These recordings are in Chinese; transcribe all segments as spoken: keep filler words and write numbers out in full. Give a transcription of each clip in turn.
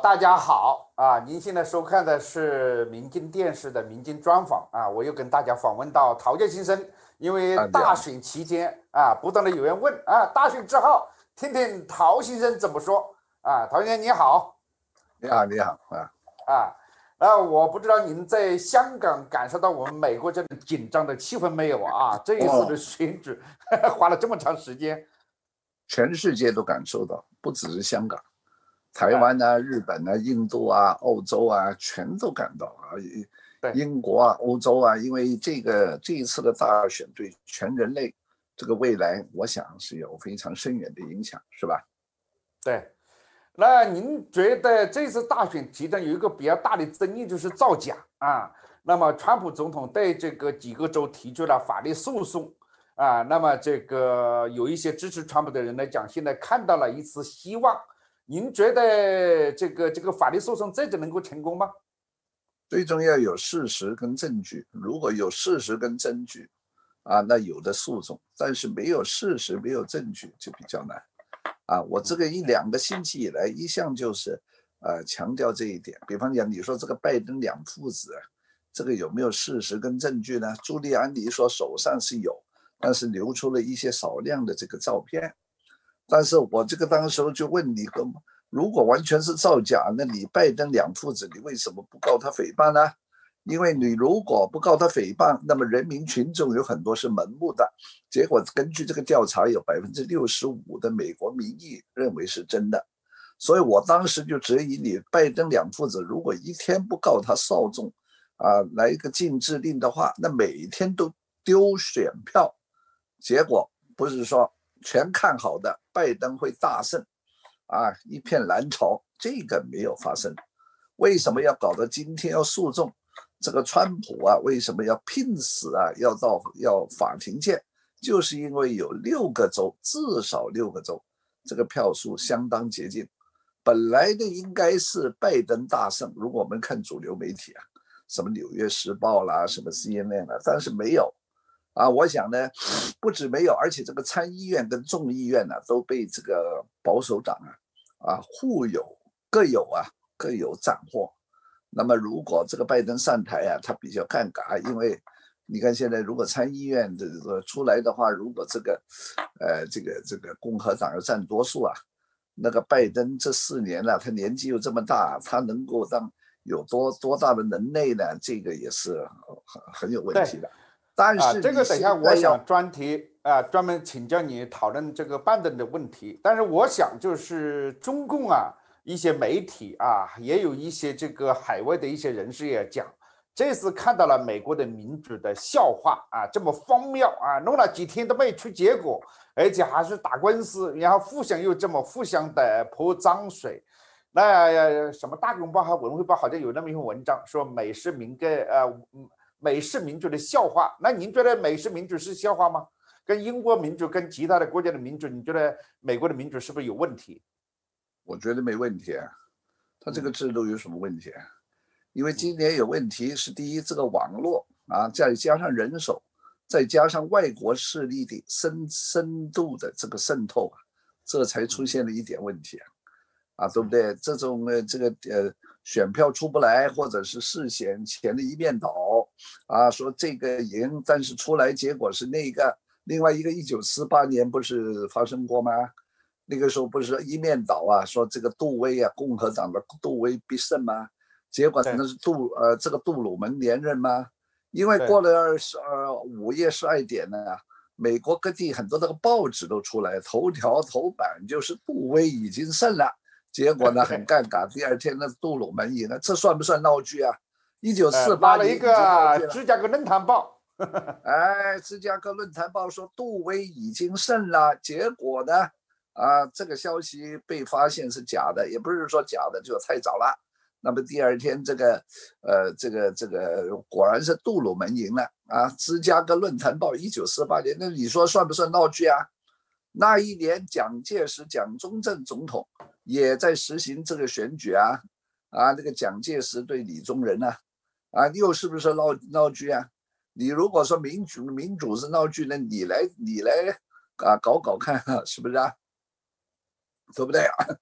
大家好啊！您现在收看的是民进电视的民进专访啊，我又跟大家访问到陶健先生，因为啊，你好。 大选期间啊，不断的有人问啊，大选之后，听听陶先生怎么说啊？陶先生你好。 你好，你好啊。 啊，啊，我不知道您在香港感受到我们美国这种紧张的气氛没有啊？这一次的哦， 选举花了这么长时间。 全世界都感受到，不只是香港，台啊， 湾啊、日本啊、印度啊、欧洲啊，全都感到啊。 对。 英国啊、欧洲啊，因为这个这一次的大选对全人类这个未来，我想是有非常深远的影响，是吧？ 对。那您觉得这次大选期间有一个比较大的争议就是造假啊？那么川普总统对这个几个州提出了法律诉讼啊，那么这个有一些支持川普的人来讲，现在看到了一丝希望。您觉得这个这个法律诉讼这个能够成功吗？ 最重要有事实跟证据，如果有事实跟证据啊，那有的诉讼；但是没有事实、没有证据就比较难。啊，我这个一两个星期以来，一向就是呃强调这一点。比方讲，你说这个拜登两父子，这个有没有事实跟证据呢？朱利安尼说手上是有，但是流出了一些少量的这个照片。但是我这个当时候就问你，如果完全是造假，那你拜登两父子，你为什么不告他诽谤呢？因为你如果不告他诽谤，那么人民群众有很多是盲目的。结果根据这个调查，有百分之六十五的美国民意认为是真的。所以我当时就质疑你，拜登两父子如果一天不告他少纵啊，来一个禁制令的话，那每天都丢选票。结果不是说全看好的拜登会大胜啊，一片蓝潮，这个没有发生。为什么要搞到今天要诉讼？这个川普啊，为什么要拼死啊，要到要法庭见？就是因为有六个州，至少六个州，这个票数相当接近。本来的应该是拜登大胜，如果我们看主流媒体啊，什么《纽约时报》啦，什么 C N N 啦，但是没有啊。我想呢，不止没有，而且这个参议院跟众议院呢、啊，都被这个保守党啊啊互有各有啊各有斩获。那么如果这个拜登上台啊，他比较尴尬，因为你看现在如果参议院这个出来的话，如果这个呃这个这个共和党要占多数啊，那个拜登这四年了、啊，他年纪又这么大，他能够让有多多大的能耐呢？这个也是很很有问对。 题的。但啊， 是你这个等一下我现在要想专题啊，专门请教你讨论这个拜登的问题。但是我想就是中共啊，一些媒体啊，也有一些这个海外的一些人士也讲，这次看到了美国的民主的笑话啊，这么荒谬啊，弄了几天都没出结果，而且还是打官司，然后互相又这么互相的泼脏水。那什么大公报和文汇报好像有那么一篇文章说美式民歌呃美式民主的笑话。那您觉得美式民主是笑话吗？跟英国民主跟其他的国家的民主，你觉得美国的民主是不是有问题？ 我觉得没问题啊，他这个嗯制度有什么问题啊？因为嗯今年有问题是第一，这个网络啊，再加上人手，再加上外国势力的深深度的这个渗透啊，这才出现了一点问题啊。啊，对不嗯对？这种呃，这个呃，选票出不来，或者是事先前的一面倒啊，说这个赢，但是出来结果是那个。另外一个，一九四八年不是发生过吗？那个时候不是一面倒啊，说这个杜威啊，共和党的杜威必胜吗？结果对那是杜呃这个杜鲁门连任吗？因为对过了二十呃午夜十二点呢，美国各地很多那个报纸都出来，头条头版就是杜威已经胜了。结果呢很对。 尴尬，第二天呢杜鲁门赢了，这算不算闹剧啊？一九呃， 四八拉了一年已经闹个剧了。 芝加哥论坛报。 哎，芝加哥论坛报说杜威已经胜了，结果呢，啊，这个消息被发现是假的，也不是说假的，就太早了。那么第二天，这个，呃，这个这个果然是杜鲁门赢了啊！芝加哥论坛报一九四八年，那你说算不算闹剧啊？那一年，蒋介石、蒋中正总统也在实行这个选举啊，啊，那个蒋介石对李宗仁啊，啊，又是不是闹闹剧啊？你如果说民主民主是闹剧，那你来你来啊搞搞看，是不是啊？对不对？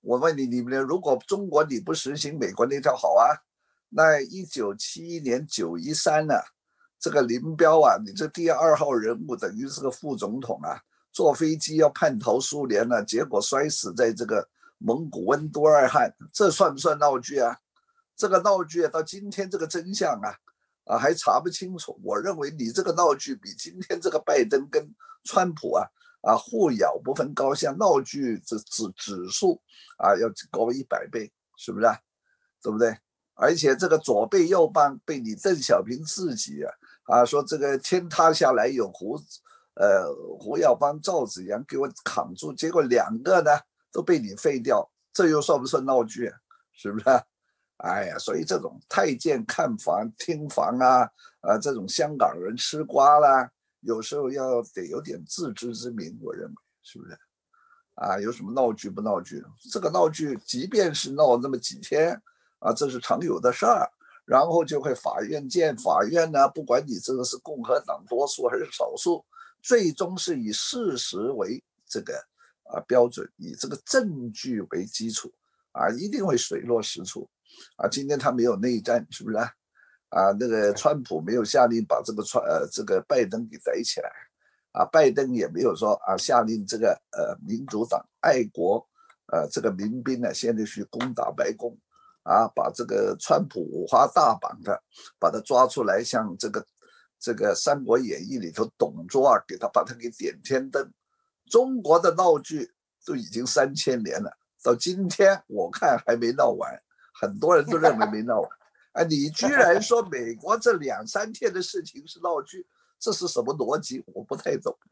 我问你，你们如果中国你不实行美国那条好啊，那一九七一年九一三呢，这个林彪啊，你这第二号人物等于是个副总统啊，坐飞机要叛逃苏联了，结果摔死在这个蒙古温都尔汗，这算不算闹剧啊？这个闹剧到今天这个真相啊，啊还查不清楚。我认为你这个闹剧比今天这个拜登跟川普啊啊互咬不分高下，闹剧这指指数啊要高一百倍，是不是啊？对不对？而且这个左背右帮被你邓小平自己啊啊说这个天塌下来有胡呃胡耀邦、赵紫阳给我扛住，结果两个呢都被你废掉，这又算不算闹剧啊？是不是啊？哎呀，所以这种太监看房听房啊，啊，这种香港人吃瓜啦，有时候要得有点自知之明，我认为是不是？啊，有什么闹剧不闹剧？这个闹剧，即便是闹那么几天啊，这是常有的事儿。然后就会法院见，法院呢，不管你这个是共和党多数还是少数，最终是以事实为这个啊标准，以这个证据为基础啊，一定会水落石出。啊，今天他没有内战，是不是啊？啊，那个川普没有下令把这个川呃这个拜登给逮起来，啊，拜登也没有说啊下令这个呃民主党爱国呃这个民兵呢现在去攻打白宫，啊，把这个川普五花大绑的把他抓出来，像这个这个《三国演义》里头董卓啊，给他把他给点天灯。中国的闹剧都已经三千年了，到今天我看还没闹完。很多人都认为没闹完，哎，你居然说美国这两三天的事情是闹剧，这是什么逻辑？我不太懂。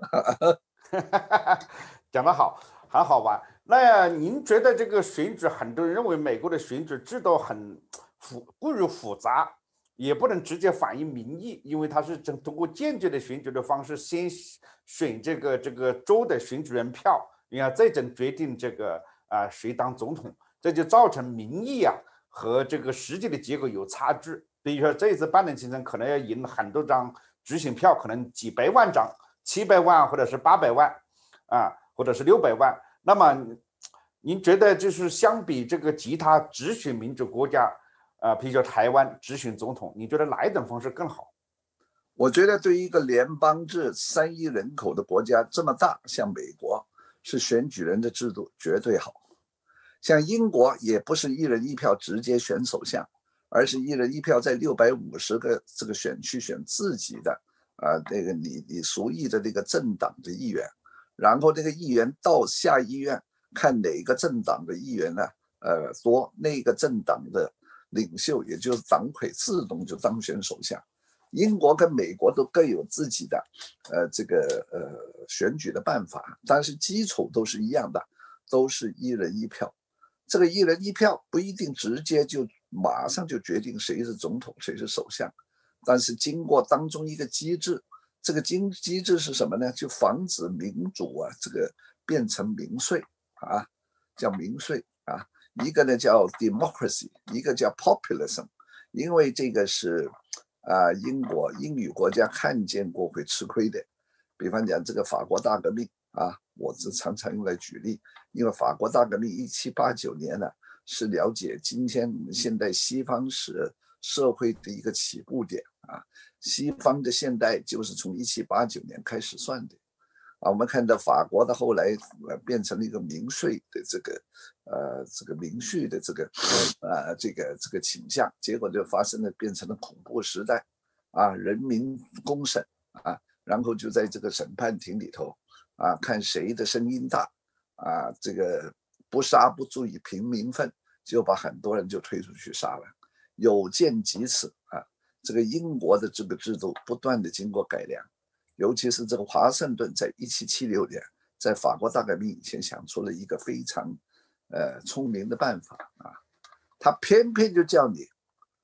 讲得好，很好玩。那您觉得这个选举，很多人认为美国的选举制度很复过于复杂，也不能直接反映民意，因为它是通过间接的选举的方式，先选这个这个州的选举人票，然后再整决定这个啊、呃、谁当总统，这就造成民意啊和这个实际的结果有差距。比如说这一次拜登竞争可能要赢很多张执行票，可能几百万张，七百万或者是八百万啊，或者是六百万。那么您觉得就是相比这个其他直选民主国家，呃，比如说台湾直选总统，你觉得哪一种方式更好？ 我觉得对于一个联邦制三亿人口的国家这么大，像美国是选举人的制度绝对好。像英国也不是一人一票直接选首相，而是一人一票在六百五十个这个选区选自己的啊、呃、那个你你属意的那个政党的议员，然后这个议员到下议院看哪个政党的议员呢呃多，那个政党的领袖也就是党魁自动就当选首相。英国跟美国都各有自己的呃这个呃选举的办法，但是基础都是一样的，都是一人一票。这个一人一票不一定直接就马上就决定谁是总统谁是首相，但是经过当中一个机制，这个机制是什么呢？就防止民主啊这个变成民粹啊，叫民粹啊。一个呢叫 democracy， 一个叫 populism， 因为这个是啊英国英语国家看见过会吃亏的。比方讲这个法国大革命啊，我是常常用来举例，因为法国大革命一七八九年呢，是了解今天我们现代西方史社会的一个起步点啊。西方的现代就是从一七八九年开始算的啊。我们看到法国的后来变成了一个民粹的这个呃这个民序的这个呃这个这个倾向，结果就发生了变成了恐怖时代啊，人民公审啊。然后就在这个审判庭里头啊，看谁的声音大啊，这个不杀不足以平民愤，就把很多人就推出去杀了。有见及此啊，这个英国的这个制度不断的经过改良，尤其是这个华盛顿在一七七六年在法国大革命以前想出了一个非常呃聪明的办法啊，他偏偏就叫你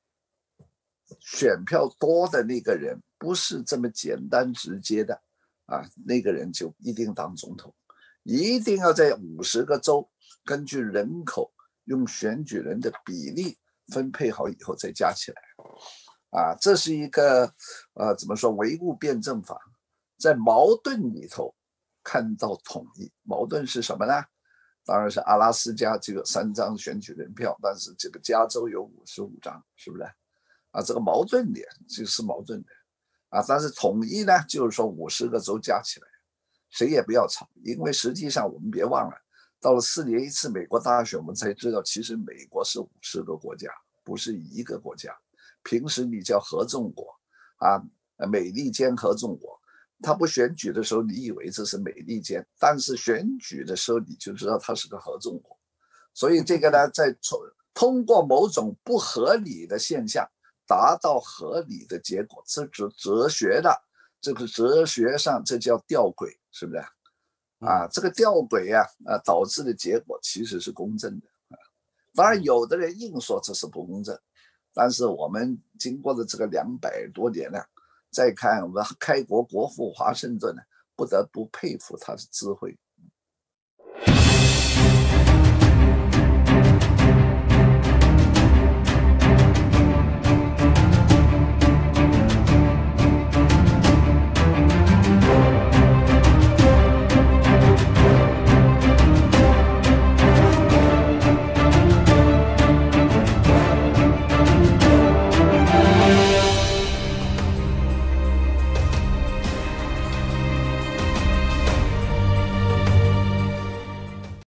选票多的那个人不是这么简单直接的啊，那个人就一定当总统，一定要在五十个州根据人口用选举人的比例分配好以后再加起来啊，这是一个呃怎么说唯物辩证法，在矛盾里头看到统一。矛盾是什么呢？ 当然是阿拉斯加只有三张选举人票，但是这个加州有五十五张，是不是？啊，这个矛盾点就是矛盾的啊。但是统一呢，就是说五十个州加起来，谁也不要吵，因为实际上我们别忘了，到了四年一次美国大选，我们才知道，其实美国是五十个国家，不是一个国家。平时你叫合众国啊，美利坚合众国。他不选举的时候，你以为这是美利坚，但是选举的时候你就知道他是个合众国。所以这个呢，在通过某种不合理的现象达到合理的结果，这是哲学的，这个哲学上这叫吊诡，是不是？啊，这个吊诡啊，啊导致的结果其实是公正的。当然，有的人硬说这是不公正，但是我们经过了这个两百多年了。再看我们开国国父华盛顿呢，不得不佩服他的智慧。